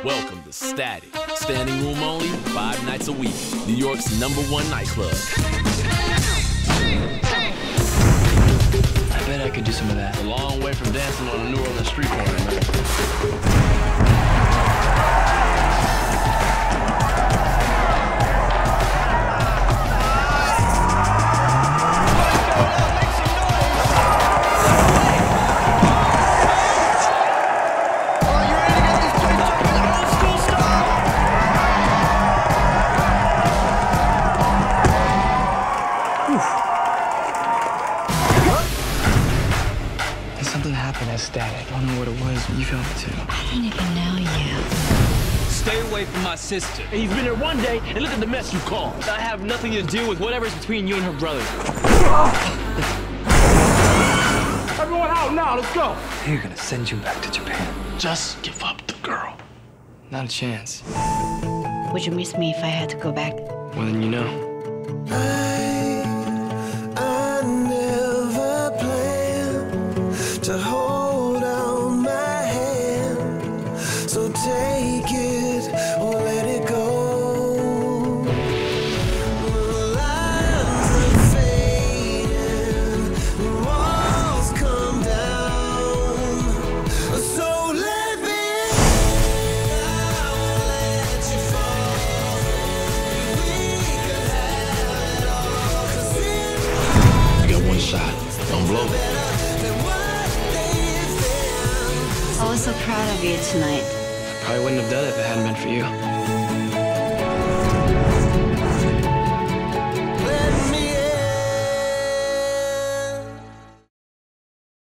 Welcome to Static. Standing room only, 5 nights a week. New York's #1 nightclub. I bet I could do some of that. A long way from dancing on a New Orleans street corner, man. Something happened at Static. I don't know what it was, but you felt it too. I don't even know you. Stay away from my sister. He's been here one day, and look at the mess you caused. I have nothing to do with whatever's between you and her brother. Everyone out now, let's go. They're gonna send you back to Japan. Just give up the girl. Not a chance. Would you miss me if I had to go back? More than you know. I never planned to hold out my hand, so take it or let it go. Lines are fading, walls come down, so let me in. I won't let you fall. We could have it all, 'cause in You got one shot. Don't blow. I was so proud of you tonight. I probably wouldn't have done it if it hadn't been for you.